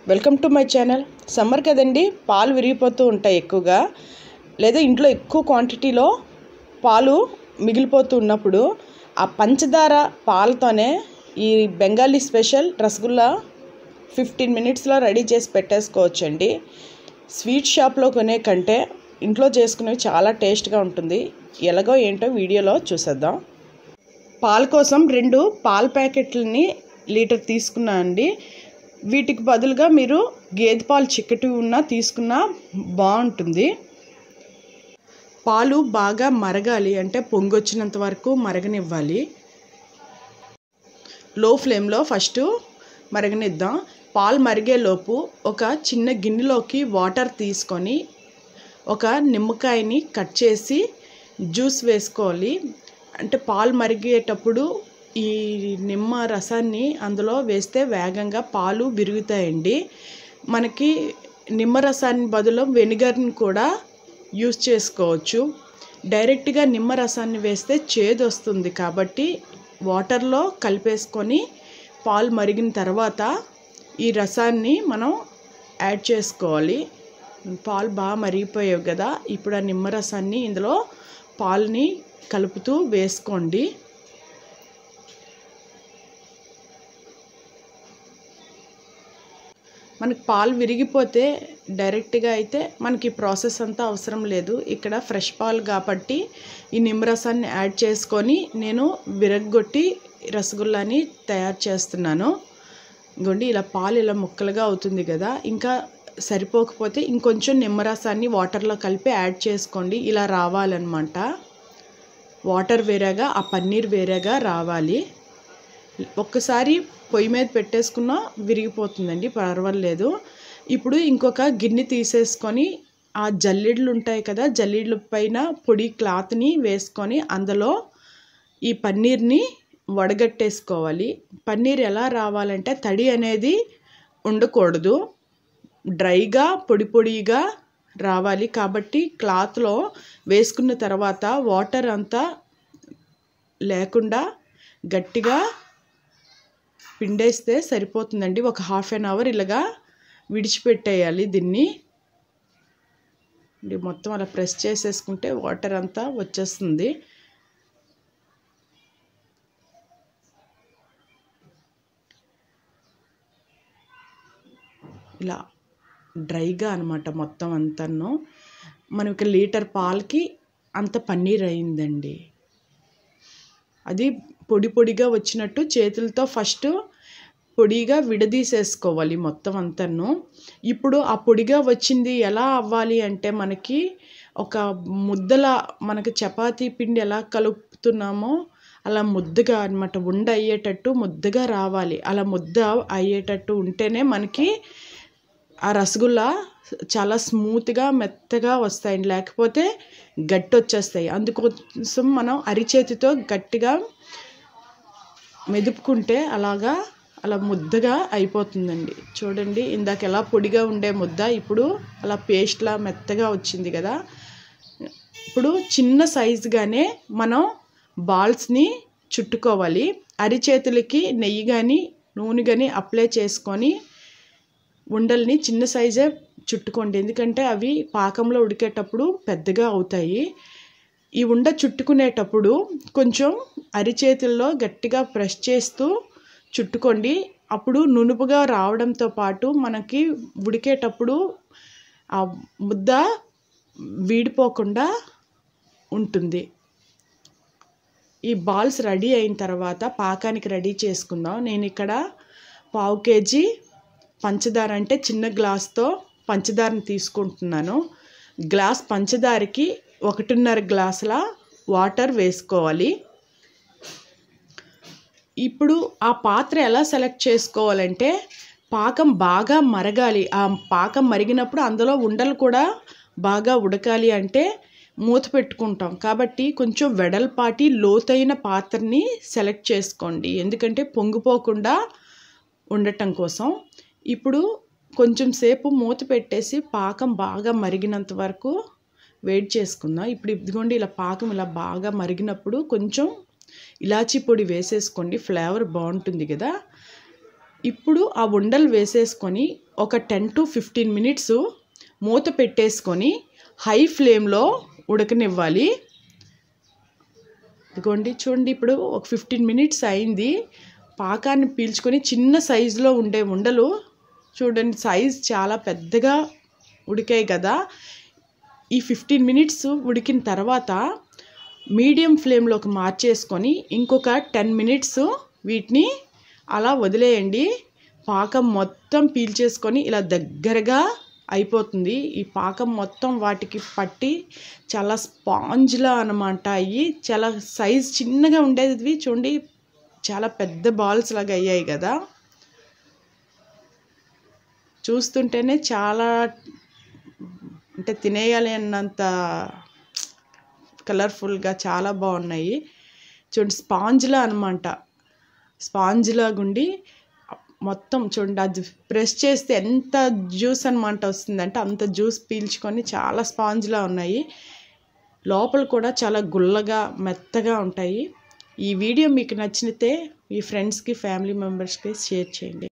Welcome to my channel. Summer కదండి, పాలు విరిగిపోతూ ఉంటాయి ఎక్కువగా, లేదా ఇంట్లో ఎక్కువ క్వాంటిటీలో పాలు మిగిలిపోతూ ఉన్నప్పుడు ఆ పంచదార పాలతోనే ఈ బెంగాలీ స్పెషల్ రసగుల్లా 15 మినిట్స్లో రెడీ చేసి పెట్టేసుకోవచ్చండి. స్వీట్ షాప్లో కొనే కంటే ఇంట్లో చేసుకునేవి చాలా టేస్ట్గా ఉంటుంది. ఎలాగో ఏంటో వీడియోలో చూసేద్దాం. పాల కోసం 2 పాల ప్యాకెట్లని లీటర్ తీసుకున్నా అండి. వీటికి బదులుగా మీరు గేదె పాలు చిక్కటి ఉన్నా తీసుకున్నా బాగుంటుంది. పాలు బాగా మరగాలి అంటే పొంగొచ్చినంత వరకు మరగనివ్వాలి. లో ఫ్లేమ్లో ఫస్ట్ మరగనిద్దాం. పాలు మరిగేలోపు ఒక చిన్న గిన్నెలోకి వాటర్ తీసుకొని ఒక నిమ్మకాయని కట్ చేసి జ్యూస్ వేసుకోవాలి. అంటే పాలు మరిగేటప్పుడు ఈ నిమ్మ రసాన్ని అందులో వేస్తే వేగంగా పాలు విరుగుతాయండి. మనకి నిమ్మ రసాన్ని బదులు వెనిగర్ని కూడా యూస్ చేసుకోవచ్చు. డైరెక్ట్గా నిమ్మ రసాన్ని వేస్తే చేదు వస్తుంది కాబట్టి వాటర్లో కలిపేసుకొని పాలు మరిగిన తర్వాత ఈ రసాన్ని మనం యాడ్ చేసుకోవాలి. పాలు బాగా మరిగిపోయావు కదా, ఇప్పుడు ఆ నిమ్మరసాన్ని ఇందులో పాలని కలుపుతూ వేసుకోండి. మనకి పాలు విరిగిపోతే డైరెక్ట్గా అయితే మనకి ప్రాసెస్ అంతా అవసరం లేదు. ఇక్కడ ఫ్రెష్ పాలు కాబట్టి ఈ నిమ్మరసాన్ని యాడ్ చేసుకొని నేను విరగ్గొట్టి రసగుల్లాని తయారు చేస్తున్నాను. ఇంకోండి, ఇలా పాలు ఇలా ముక్కలుగా అవుతుంది కదా, ఇంకా సరిపోకపోతే ఇంకొంచెం నిమ్మరసాన్ని వాటర్లో కలిపి యాడ్ చేసుకోండి. ఇలా రావాలన్నమాట. వాటర్ వేరేగా ఆ పన్నీర్ వేరేగా రావాలి. ఒక్కసారి పొయ్యి మీద పెట్టేసుకున్నా విరిగిపోతుందండి, పర్వాలేదు. ఇప్పుడు ఇంకొక గిన్నె తీసేసుకొని ఆ జల్లెడలు ఉంటాయి కదా, జల్లెడల పైన పొడి క్లాత్ని వేసుకొని అందులో ఈ పన్నీర్ని వడగట్టేసుకోవాలి. పన్నీర్ ఎలా రావాలంటే తడి అనేది ఉండకూడదు, డ్రైగా పొడి పొడిగా రావాలి. కాబట్టి క్లాత్లో వేసుకున్న తర్వాత వాటర్ అంతా లేకుండా గట్టిగా పిండేస్తే సరిపోతుందండి. ఒక ½ an hour ఇలాగా విడిచిపెట్టేయాలి దీన్ని. మొత్తం అలా ప్రెస్ చేసేసుకుంటే వాటర్ అంతా వచ్చేస్తుంది. ఇలా డ్రైగా అనమాట మొత్తం అంతాను. మనకి లీటర్ పాలకి అంత పన్నీర్ అయిందండి. అది పొడి పొడిగా వచ్చినట్టు చేతులతో ఫస్ట్ పొడిగా విడదీసేసుకోవాలి మొత్తం అంతాను. ఇప్పుడు ఆ పొడిగా వచ్చింది ఎలా అవ్వాలి అంటే మనకి ఒక ముద్దలా, మనకి చపాతీ పిండి ఎలా కలుపుతున్నామో అలా ముద్దగా అనమాట, ఉండ అయ్యేటట్టు ముద్దగా రావాలి. అలా ముద్ద అయ్యేటట్టు ఉంటేనే మనకి ఆ రసగుల్లా చాలా స్మూత్గా మెత్తగా వస్తాయండి, లేకపోతే గట్టి వచ్చేస్తాయి. అందుకోసం మనం అరిచేతితో గట్టిగా మెదుపుకుంటే అలా ముద్దగా అయిపోతుందండి. చూడండి, ఇందాక ఎలా పొడిగా ఉండే ముద్ద ఇప్పుడు అలా పేస్ట్లా మెత్తగా వచ్చింది కదా. ఇప్పుడు చిన్న సైజుగానే మనం బాల్స్ని చుట్టుకోవాలి. అరిచేతులకి నెయ్యి కానీ నూనె కానీ అప్లై చేసుకొని ఉండల్ని చిన్న సైజే చుట్టుకోండి, ఎందుకంటే అవి పాకంలో ఉడికేటప్పుడు పెద్దగా అవుతాయి. ఈ ఉండ చుట్టుకునేటప్పుడు కొంచెం అరిచేతుల్లో గట్టిగా ప్రెస్ చేస్తూ చుట్టుకోండి. అప్పుడు నునుపుగా రావడంతో పాటు మనకి ఉడికేటప్పుడు ఆ ముద్ద వీడిపోకుండా ఉంటుంది. ఈ బాల్స్ రెడీ అయిన తర్వాత పాకానికి రెడీ చేసుకుందాం. నేను ఇక్కడ 1/2 kg పంచదార, అంటే చిన్న గ్లాస్తో పంచదారని తీసుకుంటున్నాను. గ్లాస్ పంచదారకి 1.5 గ్లాసుల వాటర్ వేసుకోవాలి. ఇప్పుడు ఆ పాత్ర ఎలా సెలెక్ట్ చేసుకోవాలంటే పాకం బాగా మరగాలి. ఆ పాకం మరిగినప్పుడు అందులో ఉండలు కూడా బాగా ఉడకాలి అంటే మూత పెట్టుకుంటాం. కాబట్టి కొంచెం వెడల్పాటి లోతైన పాత్రని సెలెక్ట్ చేసుకోండి, ఎందుకంటే పొంగిపోకుండా ఉండటం కోసం. ఇప్పుడు కొంచెం సేపు మూత పెట్టేసి పాకం బాగా మరిగినంత వరకు వెయిట్ చేసుకుందాం. ఇప్పుడు ఇదిగోండి, ఇలా పాకం ఇలా బాగా మరిగినప్పుడు కొంచెం ఇలాచీ పొడి వేసేసుకోండి, ఫ్లేవర్ బాగుంటుంది కదా. ఇప్పుడు ఆ ఉండలు వేసేసుకొని ఒక 10 to 15 మినిట్స్ మూత పెట్టేసుకొని హై ఫ్లేమ్లో ఉడకనివ్వాలి. ఇదిగోండి చూడండి, ఇప్పుడు ఒక 15 మినిట్స్ అయింది. పాకాన్ని పీల్చుకొని చిన్న సైజులో ఉండే ఉండలు చూడండి, సైజ్ చాలా పెద్దగా ఉడికాయి కదా. ఈ 15 మినిట్స్ ఉడికిన తర్వాత మీడియం ఫ్లేమ్లోకి మార్చేసుకొని ఇంకొక 10 మినిట్స్ వీటిని అలా వదిలేయండి. పాకం మొత్తం పీల్చేసుకొని ఇలా దగ్గరగా అయిపోతుంది. ఈ పాకం మొత్తం వాటికి పట్టి చాలా స్పాంజ్లా అనమాట. అయ్యి చాలా సైజ్ చిన్నగా ఉండేది చూడండి, చాలా పెద్ద బాల్స్ లాగా అయ్యాయి కదా. చూస్తుంటేనే చాలా అంటే తినేయాలి అన్నంత కలర్ఫుల్గా చాలా బాగున్నాయి. చూడండి స్పాంజ్లా అనమాట, స్పాంజ్లా గుండి మొత్తం చూడండి, అది ప్రెస్ చేస్తే ఎంత జ్యూస్ అనమాట వస్తుందంటే అంత జ్యూస్ పీల్చుకొని చాలా స్పాంజ్లా ఉన్నాయి. లోపల కూడా చాలా గుల్లగా మెత్తగా ఉంటాయి. ఈ వీడియో మీకు నచ్చితే మీ ఫ్రెండ్స్కి ఫ్యామిలీ మెంబర్స్కి షేర్ చేయండి.